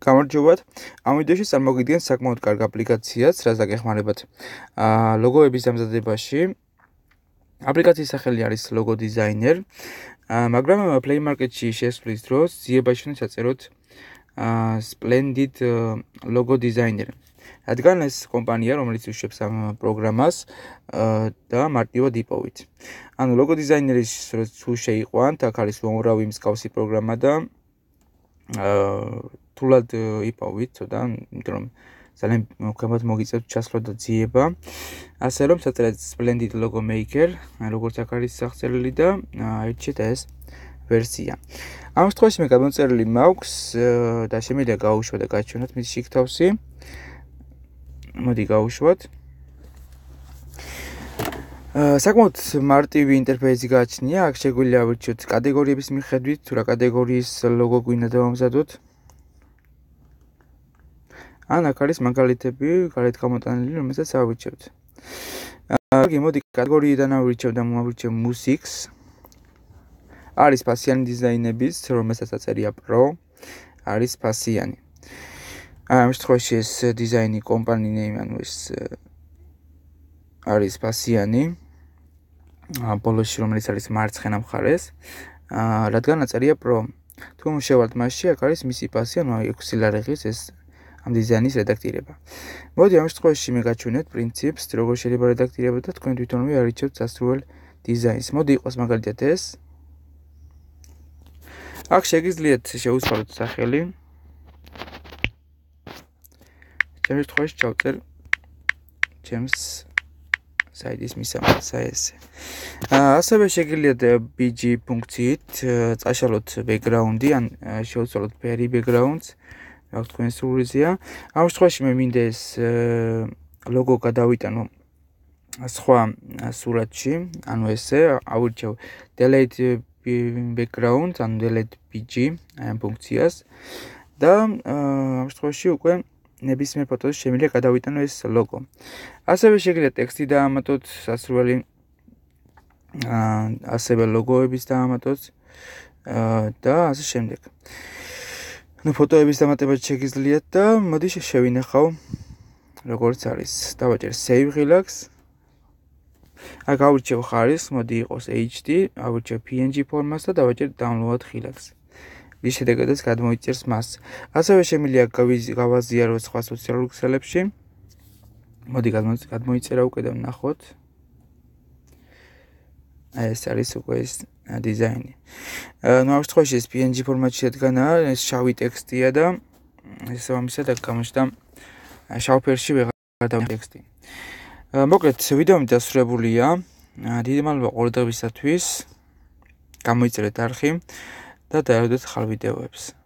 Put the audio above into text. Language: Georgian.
გამარჯობათ. ამ ვიდეოში წარმოგიდგენთ საკმაოდ კარგ აპლიკაციას, რაც დაგეხმარებათ ლოგოების დამზადებაში. აპლიკაციის სახელი არის Logo Designer, მაგრამ Play Market-ში შესვლის დროს ძიებაში უნდა ჩაწეროთ Splendid Logo Designer. რადგან ეს კომპანია, რომელიც უშვებს ამ პროგრამას და მარტივად იპოვით. ანუ Logo Designer-ის თუ შეიყვანთ, აქ არის უამრავი მსგავსი პროგრამა და თულად იპოვით, ცოტა, იმიტომ რომ ძალიან მოკლედ მოგიწევთ ჩასვლა და ძიება. ასე რომ ჩაწერეთ Splendid Logo Maker, როგორც აქ არის სახსრელი და აირჩიეთ ეს ვერსია. ამ შემთხვევაში მე გადმოწერილი მაქვს და შემიძლია გავუშვათ და გაჩვენოთ მის შიგთავსი. მოდი გავუშვათ. საკმაოდ მარტივი ინტერფეისი გააჩნია, აქ შეგვიძლია ავირჩიოთ კატეგორიების მიხედვით, თუ რა კატეგორიის ლოგო გვინდა დავამზადოთ. ან აქ არის მაგალითები, გარეთ გამოტანილი, რომელსაც ავირჩევთ. მოდი კატეგორიიდან ავირჩევ და მოვირჩევ Musics. არის ფასიანი დიზაინების, რომელსაც აწერია Pro, არის ფასიანი. ამ შემთხვევაში ეს დიზაინი კომპანი name, ანუ ეს არის ფასიანი. ბოლოში რომელიც არის მარცხენა მხარეს, რადგან აწერია Pro. თუ შევართ მასში, აქ არის მისი ფასი, ანუ 6 ლარიღის ეს ამ დიზაინის რედაქტირება. მოდი ამ შემთხვევაში მე გაჩვენეთ პრინციპს, როგორ შეიძლება რედაქტირება და თქვენ თვითონვე არიჩევთ სასურველ დიზაინს. მოდი იყოს მაგალითად ეს. აქ შეგიძლიათ შეუსწავლოთ სახელი. ამ შემთხვევაში ჩავწერ ჩემს საიტის მისამართსა ესე. ასევე შეგიძლიათ BG ფუნქციით წაშალოთ background-ი, ან შეუსწავლოთ fairy backgrounds. აქ თქვენ სურვილია. ამ შემთხვევაში მე მინდა ეს ლოგო გადავიტანო სხვა სურათში, ანუ ესე ავირჩევ delete background, ანუ delete BG ამ ფუნქციას და ამ შემთხვევაში უკვე ნებისმიერ ფოტოზე შემიძლია გადავიტანო ეს ლოგო. ასევე შეგიძლიათ ტექსტი დაამატოთ, სასურველი ასევე ლოგოების დაამატოთ და ასე შემდეგ. ნუ ფოტოების დამატება შეგიძლიათ და მოდი შევინახავ როგორც არის. დავაჭერ save ღილაკს. აქ ავირჩევ ხარისხს, მოდი იყოს HD, ავირჩევ PNG ფორმას და დავაჭერ download ღილაკს. რის შედეგადაც გადმოიწერს მას. ასევე შემიძლია გავაზიარო სხვა სოციალურ ქსელებში. მოდი გადმოიწერა უკვე და ვნახოთ. ეს არის უკვე ეს დიზაინი. ნუ ამ შემთხვევაში ეს PNG ფორმატში შედგანაა, ეს შავი ტექსტია და შესაბამისად აქ გამოჩნდა შავ ფერში ვეღარ დავი ტექსტი. მოკლედ ვიდეო დასრულებულია. დიდი მადლობა ყურადღებისათვის. გამოიწერეთ არხი და დაეროდეთ ხალ ვიდეოებს.